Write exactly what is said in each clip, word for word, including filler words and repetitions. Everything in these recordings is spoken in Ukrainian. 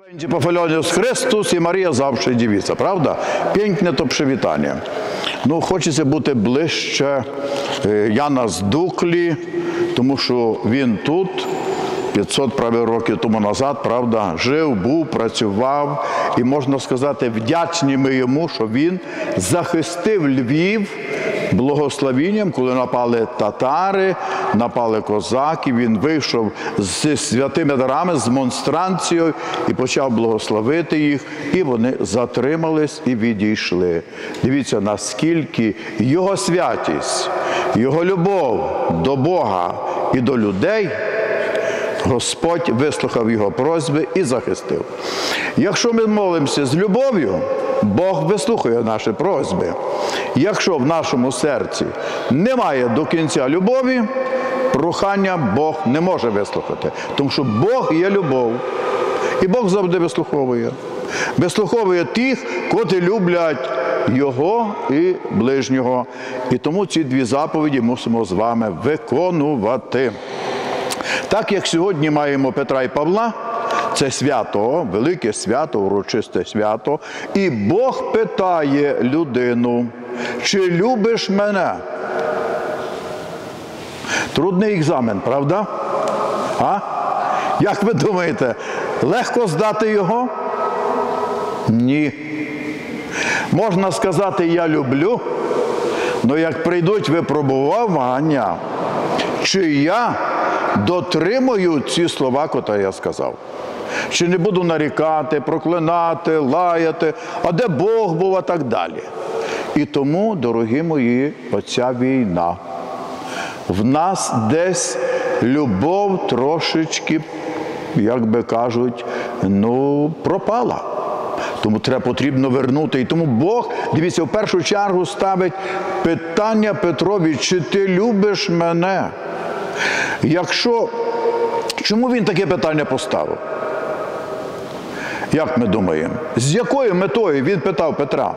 Będzie pochwalony Христос і Марія завжди дівиця, правда? Пєнькне то привітання. Ну, хочеться бути ближче Яна з Дуклі, тому що він тут п'ятсот правих років тому назад, правда, жив, був, працював. І можна сказати, вдячні ми йому, що він захистив Львів благословінням, коли напали татари, напали козаки, він вийшов з святими дарами, з монстранцією і почав благословити їх, і вони затримались і відійшли. Дивіться, наскільки його святість, його любов до Бога і до людей, Господь вислухав його просьби і захистив. Якщо ми молимося з любов'ю, Бог вислухає наші просьби. Якщо в нашому серці немає до кінця любові, прохання Бог не може вислухати. Тому що Бог є любов. І Бог завжди вислуховує. Вислуховує тих, котрі люблять Його і ближнього. І тому ці дві заповіді мусимо з вами виконувати. Так як сьогодні маємо Петра і Павла, це свято, велике свято, урочисте свято, і Бог питає людину, чи любиш мене? Трудний екзамен, правда? А? Як ви думаєте, легко здати його? Ні. Можна сказати, я люблю, але як прийдуть випробування, чи я дотримую ці слова, котрі я сказав. Чи не буду нарікати, проклинати, лаяти, а де Бог був, а так далі. І тому, дорогі мої, оця війна. В нас десь любов трошечки, як би кажуть, ну, пропала. Тому треба потрібно вернути. І тому Бог, дивіться, в першу чергу ставить питання Петрові, чи ти любиш мене? Якщо, чому він таке питання поставив? Як ми думаємо? З якою метою він питав Петра?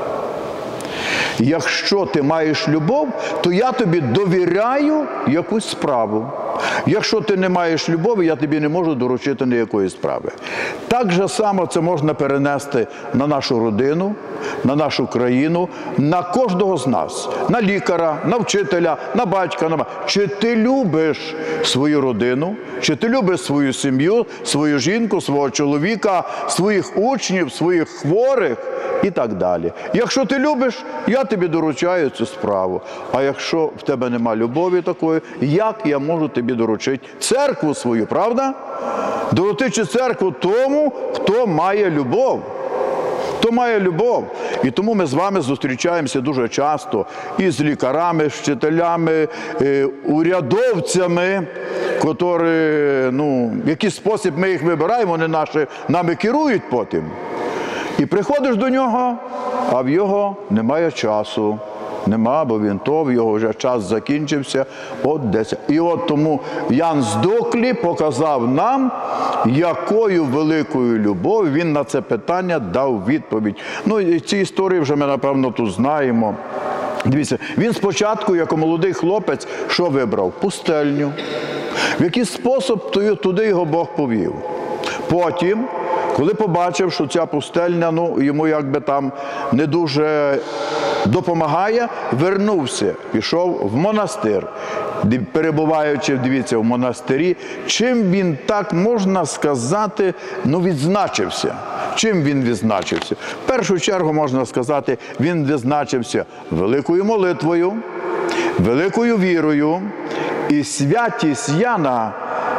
Якщо ти маєш любов, то я тобі довіряю якусь справу. Якщо ти не маєш любові, я тобі не можу доручити ніякої справи. Так же само це можна перенести на нашу родину, на нашу країну, на кожного з нас. На лікаря, на вчителя, на батька. На... Чи ти любиш свою родину? Чи ти любиш свою сім'ю, свою жінку, свого чоловіка, своїх учнів, своїх хворих? І так далі. Якщо ти любиш, я тобі доручаю цю справу. А якщо в тебе нема любові такої, як я можу тобі доручити церкву свою, правда? Доручити церкву тому, хто має любов. Хто має любов. І тому ми з вами зустрічаємося дуже часто і з лікарами, вчителями, урядовцями, котрі, ну, в який спосіб ми їх вибираємо, вони наші, нами керують потім. І приходиш до нього, а в його немає часу. Нема, бо він то, в його вже час закінчився. От десь. І от тому Ян з Дуклі показав нам, якою великою любов'ю він на це питання дав відповідь. Ну, і ці історії вже ми, напевно, тут знаємо. Дивіться, він спочатку, як молодий хлопець, що вибрав? Пустельню. В який спосіб туди його Бог повів. Потім, коли побачив, що ця пустельня, ну, йому якби там не дуже допомагає, вернувся, пішов в монастир. Перебуваючи, дивіться, в монастирі, чим він так, можна сказати, ну, відзначився. Чим він відзначився? В першу чергу, можна сказати, він відзначився великою молитвою, великою вірою, і святість Яна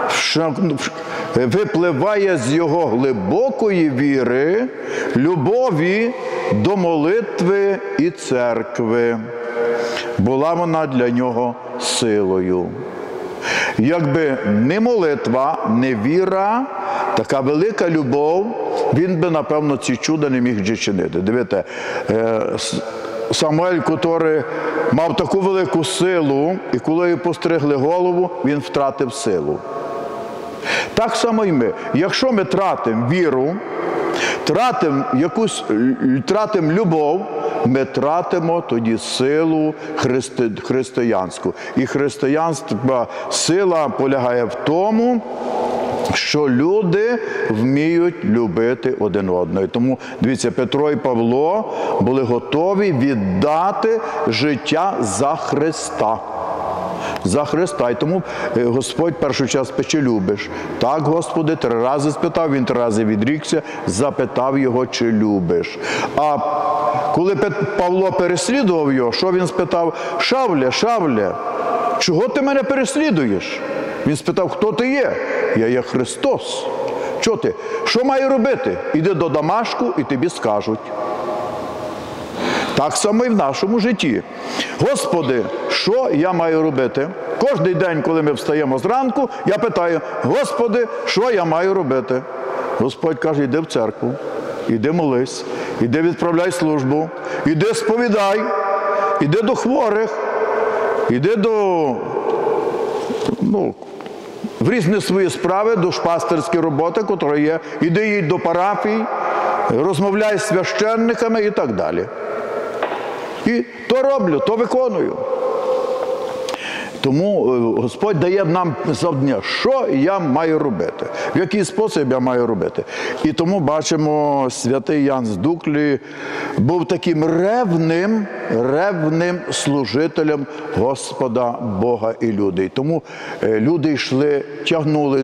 випливає з його глибокої віри, любові до молитви і церкви. Була вона для нього силою. Якби не молитва, не віра, така велика любов, він би, напевно, ці чуда не міг чинити. Дивіться, Самуель, який мав таку велику силу, і коли йому постригли голову, він втратив силу. Так само і ми. Якщо ми тратимо віру, тратимо якусь, тратимо любов, ми тратимо тоді силу христи, християнську. І християнська сила полягає в тому, що люди вміють любити один одного. Тому, дивіться, Петро і Павло були готові віддати життя за Христа. За Христа. І тому Господь першу час спитав, чи любиш? Так, Господи, три рази спитав, він три рази відрікся, запитав його, чи любиш. А коли Павло переслідував його, що він спитав? Шавле, Шавле, чого ти мене переслідуєш? Він спитав, хто ти є? Я є Христос. Чого ти? Що маю робити? Іди до Дамашку і тобі скажуть. Так само і в нашому житті. Господи, що я маю робити? Кожний день, коли ми встаємо зранку, я питаю, Господи, що я маю робити? Господь каже, йди в церкву, іди молись, іди відправляй службу, іди сповідай, іди до хворих, іди до, ну, в різні свої справи, душпастерські роботи, які є, іди їдь до парафій, розмовляй з священниками і так далі. І то роблю, то виконую. Тому Господь дає нам завдання, що я маю робити, в який спосіб я маю робити. І тому бачимо, святий Ян з Дуклі був таким ревним, ревним служителем Господа, Бога і людей. Тому люди йшли, тягнули